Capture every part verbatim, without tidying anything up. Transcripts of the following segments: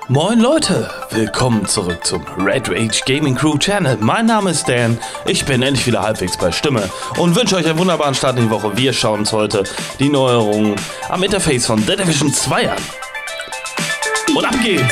Moin Leute, willkommen zurück zum Red Rage Gaming Crew Channel. Mein Name ist Dan, ich bin endlich wieder halbwegs bei Stimme und wünsche euch einen wunderbaren Start in die Woche. Wir schauen uns heute die Neuerungen am Interface von The Division zwei an. Und ab geht's!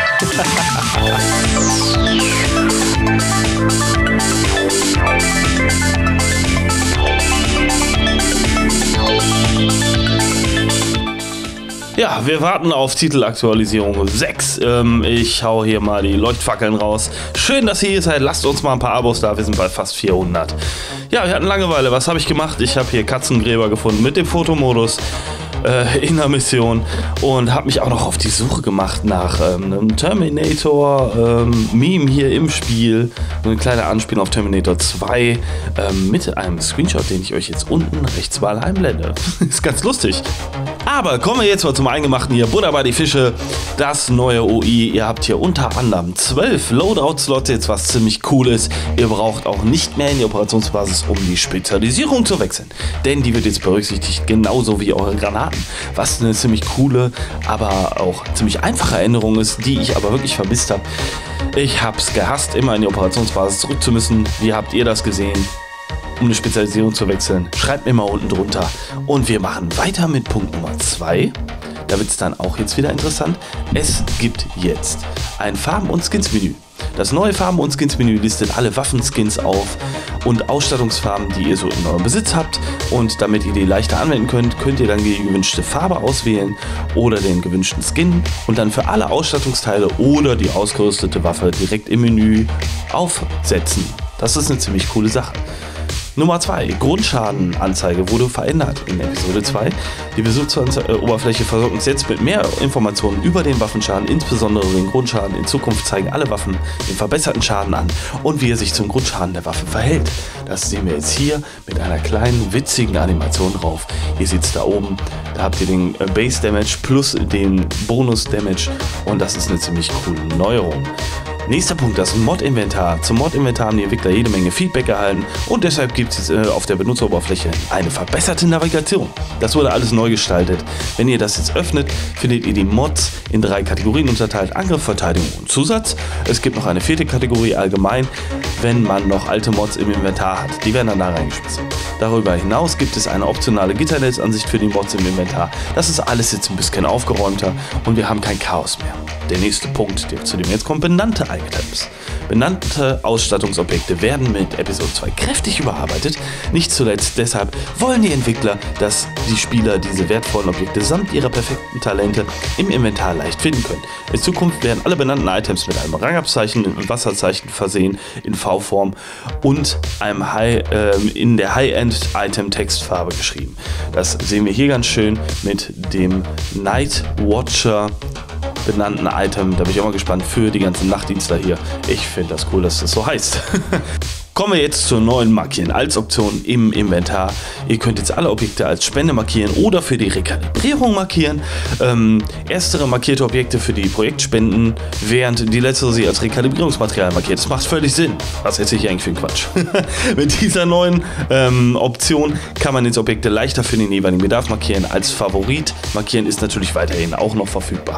Ja, wir warten auf Titelaktualisierung sechs. Ähm, ich hau hier mal die Leuchtfackeln raus. Schön, dass ihr hier seid. Lasst uns mal ein paar Abos da. Wir sind bei fast vierhundert. Ja, wir hatten Langeweile. Was habe ich gemacht? Ich habe hier Katzengräber gefunden mit dem Fotomodus äh, in der Mission und habe mich auch noch auf die Suche gemacht nach ähm, einem Terminator-Meme ähm, hier im Spiel. Eine kleine Anspielung auf Terminator zwei ähm, mit einem Screenshot, den ich euch jetzt unten rechts mal einblende. Ist ganz lustig. Aber kommen wir jetzt mal zum Eingemachten hier. Butter bei die Fische, das neue O I. Ihr habt hier unter anderem zwölf Loadout-Slots, jetzt was ziemlich cool ist. Ihr braucht auch nicht mehr in die Operationsbasis, um die Spezialisierung zu wechseln. Denn die wird jetzt berücksichtigt, genauso wie eure Granaten. Was eine ziemlich coole, aber auch ziemlich einfache Änderung ist, die ich aber wirklich vermisst habe. Ich hab's gehasst, immer in die Operationsbasis zurück zu müssen. Wie habt ihr das gesehen? Um eine Spezialisierung zu wechseln, schreibt mir mal unten drunter. Und wir machen weiter mit Punkt Nummer zwei. Da wird es dann auch jetzt wieder interessant. Es gibt jetzt ein Farben- und Skins-Menü. Das neue Farben- und Skins-Menü listet alle Waffenskins auf und Ausstattungsfarben, die ihr so in eurem Besitz habt. Und damit ihr die leichter anwenden könnt, könnt ihr dann die gewünschte Farbe auswählen oder den gewünschten Skin und dann für alle Ausstattungsteile oder die ausgerüstete Waffe direkt im Menü aufsetzen. Das ist eine ziemlich coole Sache. Nummer zwei. Grundschadenanzeige wurde verändert in Episode zwei. Die Benutzeroberfläche versorgt uns jetzt mit mehr Informationen über den Waffenschaden, insbesondere den Grundschaden. In Zukunft zeigen alle Waffen den verbesserten Schaden an und wie er sich zum Grundschaden der Waffe verhält. Das sehen wir jetzt hier mit einer kleinen witzigen Animation drauf. Ihr seht es da oben, da habt ihr den Base Damage plus den Bonus Damage und das ist eine ziemlich coole Neuerung. Nächster Punkt, das Mod-Inventar. Zum Mod-Inventar haben die Entwickler jede Menge Feedback erhalten und deshalb gibt es äh, auf der Benutzeroberfläche eine verbesserte Navigation. Das wurde alles neu gestaltet. Wenn ihr das jetzt öffnet, findet ihr die Mods in drei Kategorien unterteilt: Angriff, Verteidigung und Zusatz. Es gibt noch eine vierte Kategorie allgemein, wenn man noch alte Mods im Inventar hat. Die werden dann da reingeschmissen. Darüber hinaus gibt es eine optionale Gitternetzansicht für die Mods im Inventar. Das ist alles jetzt ein bisschen aufgeräumter und wir haben kein Chaos mehr. Der nächste Punkt, der zu dem jetzt kommt, benannte Items. Benannte Ausstattungsobjekte werden mit Episode zwei kräftig überarbeitet. Nicht zuletzt deshalb wollen die Entwickler, dass die Spieler diese wertvollen Objekte samt ihrer perfekten Talente im Inventar leicht finden können. In Zukunft werden alle benannten Items mit einem Rangabzeichen und Wasserzeichen versehen in V-Form und einem High, äh, in der High-End-Item-Textfarbe geschrieben. Das sehen wir hier ganz schön mit dem Night Watcher benannten Item. Da bin ich auch mal gespannt für die ganzen Nachtdienstler hier. Ich finde das cool, dass das so heißt. Kommen wir jetzt zur neuen Markieren als Option im Inventar. Ihr könnt jetzt alle Objekte als Spende markieren oder für die Rekalibrierung markieren. Ähm, erstere markierte Objekte für die Projektspenden, während die letztere sie als Rekalibrierungsmaterial markiert. Das macht völlig Sinn. Was erzähle ich eigentlich für einen Quatsch? Mit dieser neuen ähm, Option kann man jetzt Objekte leichter für den jeweiligen Bedarf markieren. Als Favorit markieren ist natürlich weiterhin auch noch verfügbar.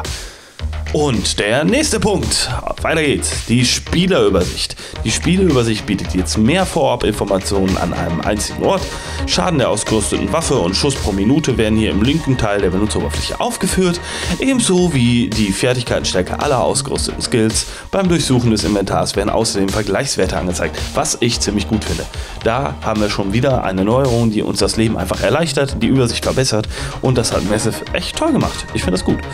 Und der nächste Punkt, weiter geht's, die Spielerübersicht. Die Spielerübersicht bietet jetzt mehr Vorabinformationen an einem einzigen Ort. Schaden der ausgerüsteten Waffe und Schuss pro Minute werden hier im linken Teil der Benutzeroberfläche aufgeführt, ebenso wie die Fertigkeitenstärke aller ausgerüsteten Skills. Beim Durchsuchen des Inventars werden außerdem Vergleichswerte angezeigt, was ich ziemlich gut finde. Da haben wir schon wieder eine Neuerung, die uns das Leben einfach erleichtert, die Übersicht verbessert und das hat Massive echt toll gemacht. Ich finde das gut.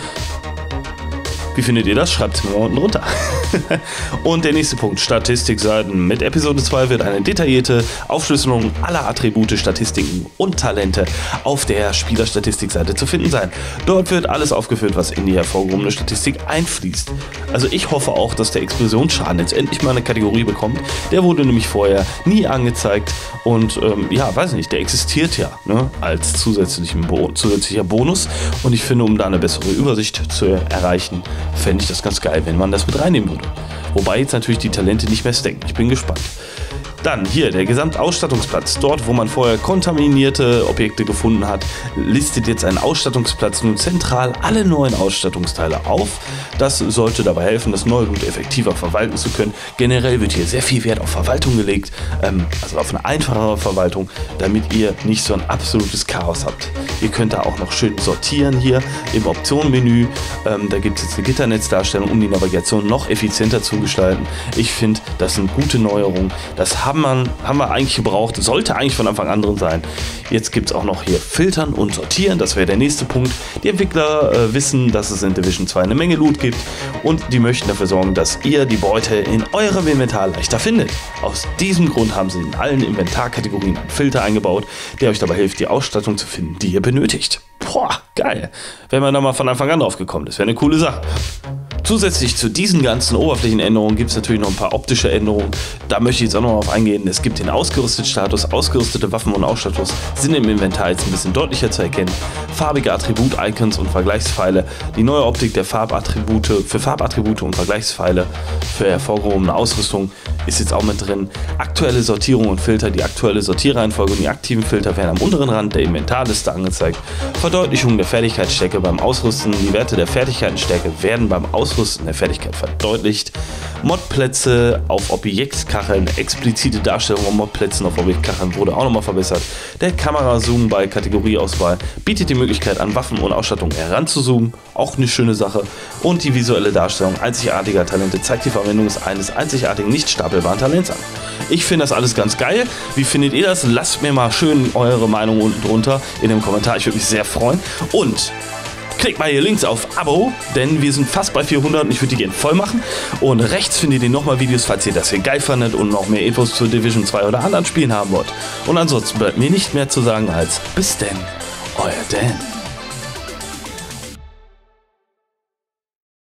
Wie findet ihr das? Schreibt es mir mal unten runter. Und der nächste Punkt, Statistikseiten. Mit Episode zwei wird eine detaillierte Aufschlüsselung aller Attribute, Statistiken und Talente auf der Spielerstatistikseite zu finden sein. Dort wird alles aufgeführt, was in die hervorgehobene Statistik einfließt. Also ich hoffe auch, dass der Explosionsschaden jetzt endlich mal eine Kategorie bekommt. Der wurde nämlich vorher nie angezeigt und ähm, ja, weiß nicht, der existiert ja, ne, als zusätzlichen Bo- zusätzlicher Bonus und ich finde, um da eine bessere Übersicht zu erreichen, fände ich das ganz geil, wenn man das mit reinnehmen würde. Wobei jetzt natürlich die Talente nicht mehr stacken. Ich bin gespannt. Dann hier der Gesamtausstattungsplatz. Dort, wo man vorher kontaminierte Objekte gefunden hat, listet jetzt ein Ausstattungsplatz nun zentral alle neuen Ausstattungsteile auf. Das sollte dabei helfen, das Neugut effektiver verwalten zu können. Generell wird hier sehr viel Wert auf Verwaltung gelegt, ähm, also auf eine einfachere Verwaltung, damit ihr nicht so ein absolutes Chaos habt. Ihr könnt da auch noch schön sortieren hier im Optionenmenü. Ähm, da gibt es jetzt eine Gitternetzdarstellung, um die Navigation noch effizienter zu gestalten. Ich finde, das sind gute Neuerungen. Das haben wir, haben wir eigentlich gebraucht. Sollte eigentlich von Anfang an drin sein. Jetzt gibt es auch noch hier Filtern und Sortieren. Das wäre der nächste Punkt. Die Entwickler äh, wissen, dass es in Division zwei eine Menge Loot gibt und die möchten dafür sorgen, dass ihr die Beute in eurem Inventar leichter findet. Aus diesem Grund haben sie in allen Inventarkategorien einen Filter eingebaut, der euch dabei hilft, die Ausstattung zu finden, die ihr benötigt. Boah, geil. Wenn man da mal von Anfang an drauf gekommen ist, wäre eine coole Sache. Zusätzlich zu diesen ganzen Oberflächenänderungen gibt es natürlich noch ein paar optische Änderungen. Da möchte ich jetzt auch noch auf eingehen. Es gibt den Ausgerüstet-Status. Ausgerüstete Waffen und Ausstattung sind im Inventar jetzt ein bisschen deutlicher zu erkennen. Farbige Attribut-Icons und Vergleichspfeile. Die neue Optik der Farbattribute für Farbattribute und Vergleichspfeile für hervorgehobene Ausrüstung ist jetzt auch mit drin. Aktuelle Sortierung und Filter. Die aktuelle Sortierreihenfolge und die aktiven Filter werden am unteren Rand der Inventarliste angezeigt. Verdeutlichung der Fertigkeitsstärke beim Ausrüsten. Die Werte der Fertigkeitenstärke werden beim Ausrüsten der Fertigkeit verdeutlicht. Modplätze auf Objektkacheln, explizite Darstellung von Modplätzen auf Objektkacheln wurde auch nochmal verbessert. Der Kamerazoom bei Kategorieauswahl bietet die Möglichkeit an Waffen und Ausstattung heranzuzoomen, auch eine schöne Sache. Und die visuelle Darstellung einzigartiger Talente zeigt die Verwendung eines einzigartigen, nicht stapelbaren Talents an. Ich finde das alles ganz geil. Wie findet ihr das? Lasst mir mal schön eure Meinung unten drunter in dem Kommentar. Ich würde mich sehr freuen. Und klickt mal hier links auf Abo, denn wir sind fast bei vierhundert und ich würde die gerne voll machen. Und rechts findet ihr nochmal Videos, falls ihr das hier geil fandet und noch mehr Infos zu Division zwei oder anderen Spielen haben wollt. Und ansonsten bleibt mir nicht mehr zu sagen als bis denn, euer Dan.